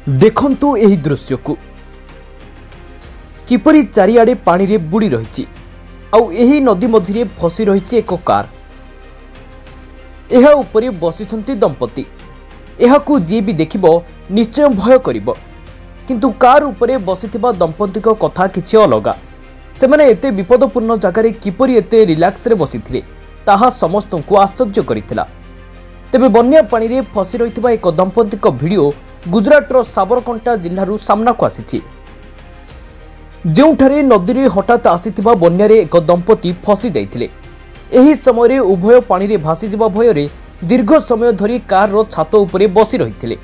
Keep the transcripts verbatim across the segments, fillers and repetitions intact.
देखंतु एही दृश्य को किपरि चारिआडे पानी रे बुड़ी रही आउ एही नदी मझिरे फसी रही एक कार। एहा उपरे बसिछंती दंपति। एहाकू जी भी देखिबो निश्चय भय करिबो, किंतु कार उपरे बसिथिबा दंपतिक कथा किछि अलगा। सेमाने एते विपदपूर्ण जगार किपरि एते रिलैक्स रे बसिथिले ताहा समस्तंकु आश्चर्य करिथिला। तेबे बन्या पानी रे फसी रहिथिबा एक दंपतिक वीडियो गुजरातर साबरकंठा जिल्लारू सामनाकु आसिछि, जोंठारे नदी रे हठात आसीथिबा बन्यारे एक दंपति फसी जाइथिले। एही समय उभय पानी रे भासी जिबा भयरे दीर्घ समय धरी कार रो छात उपरे बसी रहिथिले।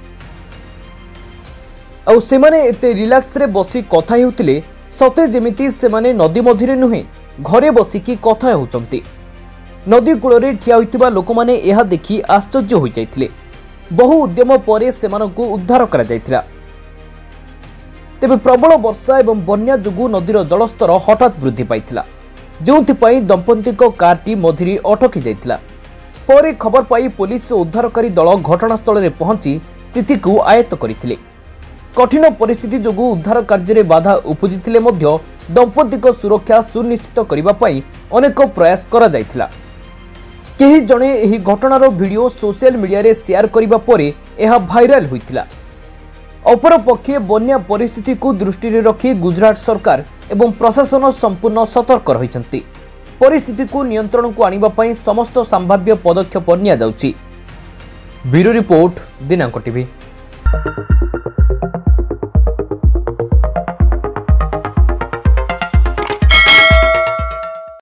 आउ सेमाने एते रिलैक्स रे बसी कथा हेउतिले सते जेमिति सेमाने नदी मझिरे नुहे घरे बसिकी कथा हेउचंती। नदी कूଳରେ ठिया होइतिबा लोकमाने एहा देखि आश्चर्य होई जाइथिले। बहु उद्यम परे सेमानकु उद्धार करा जाइथिला। तेबे प्रबल वर्षा एवं बन्या जोगु नदीर जलस्तर हठात वृद्धि पाइथिला, जोंथिपाई दंपतिक कारटी मझिरे अटकी जाइथिला। परे खबर पाई पुलिस उद्धारकारी दल घटनास्थल रे पहुंची स्थिति को आयत्त करिथिले। कठिन परिस्थिति जोगु उद्धार कार्य बाधा उपजिथिले मध्य दंपतिक सुरक्षा सुनिश्चित करिबा पाई अनेक प्रयास करा जाइथिला। केही जणे एही घटनार वीडियो सोशल मीडिया रे शेयर करिबा परे एहा भाइराल होइथिला। अपरपक्षे बन्या परिस्थिति को दृष्टि रे रखी गुजरात सरकार एवं प्रशासन संपूर्ण सतर्क रहिसंती। परिस्थिति को नियंत्रण को आनिबा पाई समस्त संभाव्य पदक्षेप निया जाउची। ब्यूरो रिपोर्ट दिनांक टीवी।